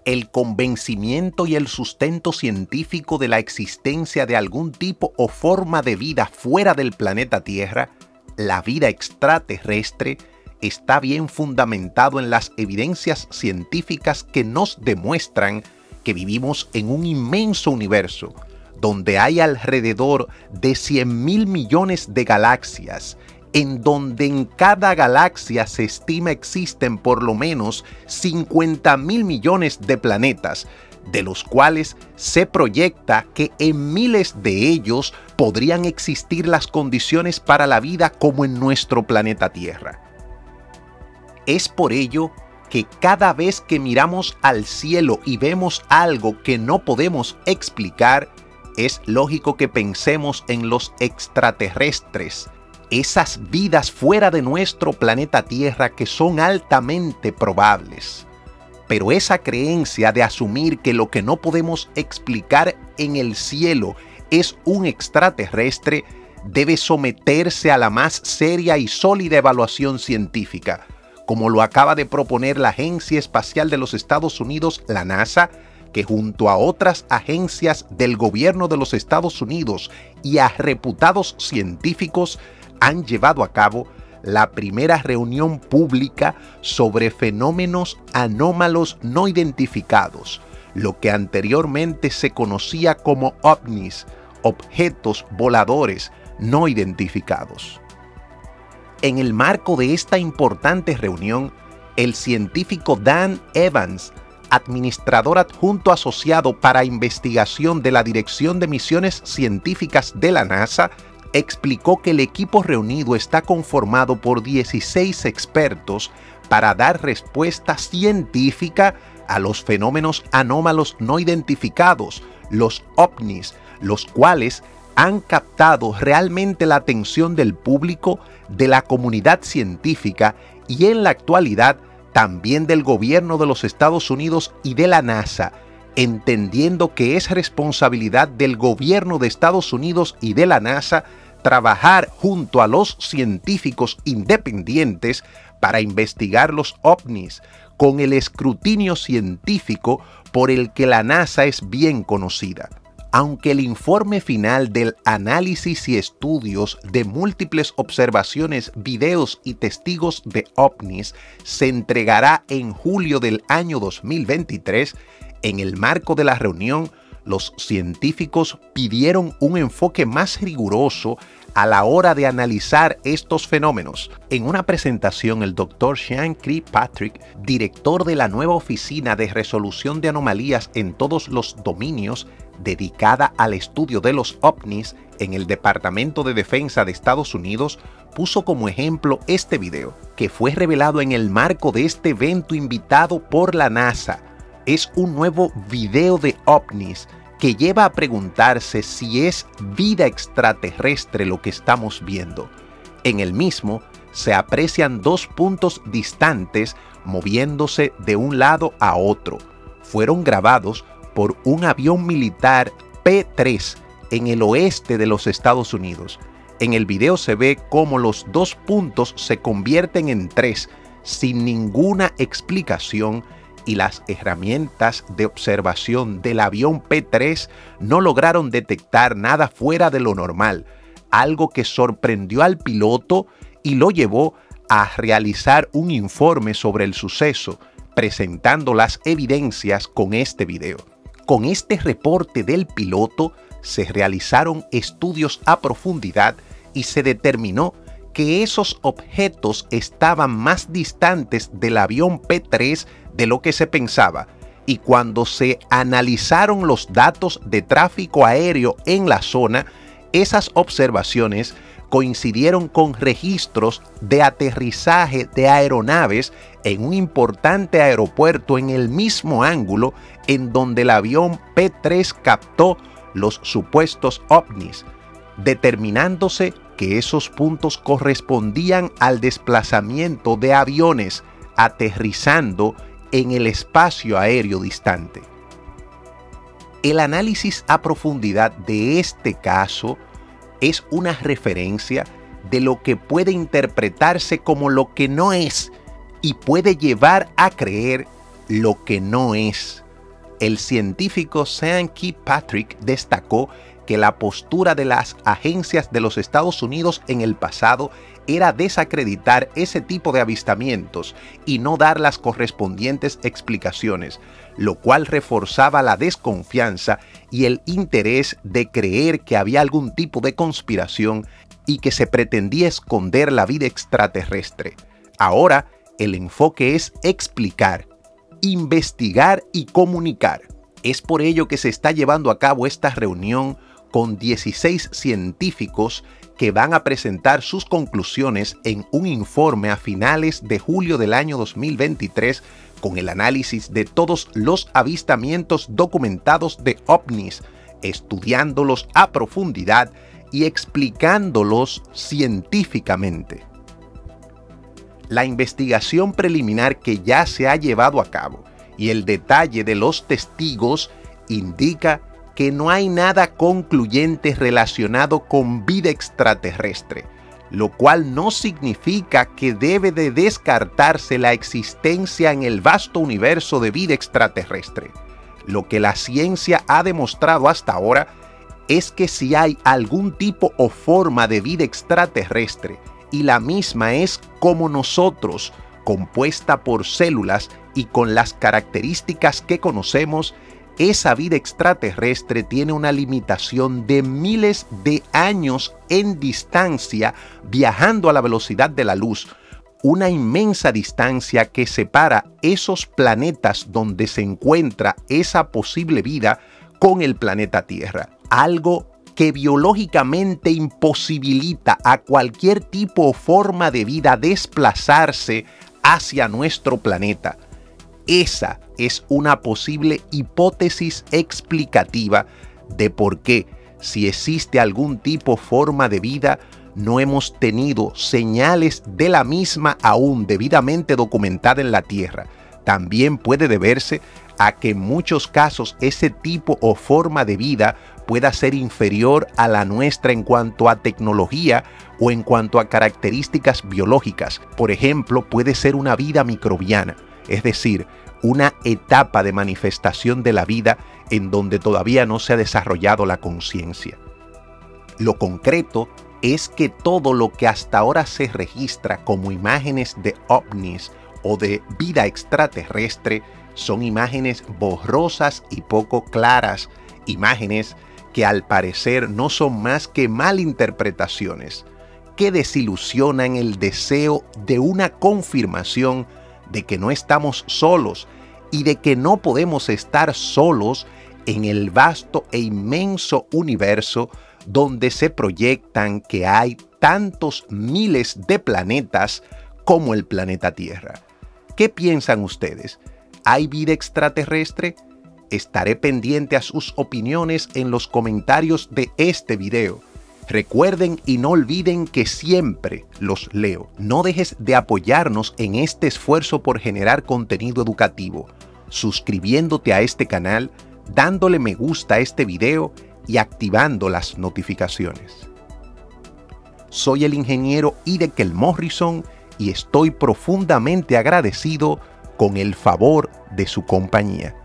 El convencimiento y el sustento científico de la existencia de algún tipo o forma de vida fuera del planeta Tierra, la vida extraterrestre, está bien fundamentado en las evidencias científicas que nos demuestran que vivimos en un inmenso universo, donde hay alrededor de 100.000 millones de galaxias, en donde en cada galaxia se estima existen por lo menos 50.000 millones de planetas, de los cuales se proyecta que en miles de ellos podrían existir las condiciones para la vida como en nuestro planeta Tierra. Es por ello que cada vez que miramos al cielo y vemos algo que no podemos explicar, es lógico que pensemos en los extraterrestres, esas vidas fuera de nuestro planeta Tierra que son altamente probables. Pero esa creencia de asumir que lo que no podemos explicar en el cielo es un extraterrestre debe someterse a la más seria y sólida evaluación científica, como lo acaba de proponer la Agencia Espacial de los Estados Unidos, la NASA, que junto a otras agencias del gobierno de los Estados Unidos y a reputados científicos han llevado a cabo la primera reunión pública sobre fenómenos anómalos no identificados, lo que anteriormente se conocía como ovnis, objetos voladores no identificados. En el marco de esta importante reunión, el científico Dan Evans, administrador adjunto asociado para investigación de la Dirección de Misiones Científicas de la NASA, explicó que el equipo reunido está conformado por 16 expertos para dar respuesta científica a los fenómenos anómalos no identificados, los ovnis, los cuales han captado realmente la atención del público, de la comunidad científica y en la actualidad también del gobierno de los Estados Unidos y de la NASA, entendiendo que es responsabilidad del gobierno de Estados Unidos y de la NASA trabajar junto a los científicos independientes para investigar los ovnis con el escrutinio científico por el que la NASA es bien conocida. Aunque el informe final del análisis y estudios de múltiples observaciones, videos y testigos de ovnis se entregará en julio del año 2023, en el marco de la reunión, los científicos pidieron un enfoque más riguroso a la hora de analizar estos fenómenos. En una presentación, el Dr. Sean Kirkpatrick, director de la nueva Oficina de Resolución de Anomalías en todos los dominios, dedicada al estudio de los ovnis en el Departamento de Defensa de Estados Unidos, puso como ejemplo este video, que fue revelado en el marco de este evento invitado por la NASA. Es un nuevo video de ovnis que lleva a preguntarse si es vida extraterrestre lo que estamos viendo. En el mismo se aprecian dos puntos distantes moviéndose de un lado a otro. Fueron grabados por un avión militar P-3 en el oeste de los Estados Unidos. En el video se ve cómo los dos puntos se convierten en tres sin ninguna explicación, y las herramientas de observación del avión P-3 no lograron detectar nada fuera de lo normal, algo que sorprendió al piloto y lo llevó a realizar un informe sobre el suceso, presentando las evidencias con este video. Con este reporte del piloto se realizaron estudios a profundidad y se determinó que esos objetos estaban más distantes del avión P-3 de lo que se pensaba, y cuando se analizaron los datos de tráfico aéreo en la zona, esas observaciones coincidieron con registros de aterrizaje de aeronaves en un importante aeropuerto en el mismo ángulo en donde el avión P-3 captó los supuestos ovnis, determinándose que esos puntos correspondían al desplazamiento de aviones aterrizando en el espacio aéreo distante. El análisis a profundidad de este caso es una referencia de lo que puede interpretarse como lo que no es y puede llevar a creer lo que no es. el científico Sean Kirkpatrick destacó que la postura de las agencias de los Estados Unidos en el pasado era desacreditar ese tipo de avistamientos y no dar las correspondientes explicaciones, lo cual reforzaba la desconfianza y el interés de creer que había algún tipo de conspiración y que se pretendía esconder la vida extraterrestre. Ahora, el enfoque es explicar, investigar y comunicar. Es por ello que se está llevando a cabo esta reunión con 16 científicos que van a presentar sus conclusiones en un informe a finales de julio del año 2023 con el análisis de todos los avistamientos documentados de ovnis, estudiándolos a profundidad y explicándolos científicamente. La investigación preliminar que ya se ha llevado a cabo y el detalle de los testigos indica que no hay nada concluyente relacionado con vida extraterrestre, lo cual no significa que debe de descartarse la existencia en el vasto universo de vida extraterrestre. Lo que la ciencia ha demostrado hasta ahora es que si hay algún tipo o forma de vida extraterrestre y la misma es como nosotros, compuesta por células y con las características que conocemos, esa vida extraterrestre tiene una limitación de miles de años en distancia, viajando a la velocidad de la luz, una inmensa distancia que separa esos planetas donde se encuentra esa posible vida con el planeta Tierra, algo que biológicamente imposibilita a cualquier tipo o forma de vida desplazarse hacia nuestro planeta. Esa es una posible hipótesis explicativa de por qué, si existe algún tipo o forma de vida, no hemos tenido señales de la misma aún debidamente documentada en la Tierra. También puede deberse a que en muchos casos ese tipo o forma de vida pueda ser inferior a la nuestra en cuanto a tecnología o en cuanto a características biológicas. Por ejemplo, puede ser una vida microbiana, es decir, una etapa de manifestación de la vida en donde todavía no se ha desarrollado la conciencia. Lo concreto es que todo lo que hasta ahora se registra como imágenes de ovnis o de vida extraterrestre son imágenes borrosas y poco claras, imágenes que al parecer no son más que malinterpretaciones, que desilusionan el deseo de una confirmación de que no estamos solos y de que no podemos estar solos en el vasto e inmenso universo donde se proyectan que hay tantos miles de planetas como el planeta Tierra. ¿Qué piensan ustedes? ¿Hay vida extraterrestre? Estaré pendiente a sus opiniones en los comentarios de este video. Recuerden y no olviden que siempre los leo. No dejes de apoyarnos en este esfuerzo por generar contenido educativo, suscribiéndote a este canal, dándole me gusta a este video y activando las notificaciones. Soy el ingeniero Idekel Morrison y estoy profundamente agradecido con el favor de su compañía.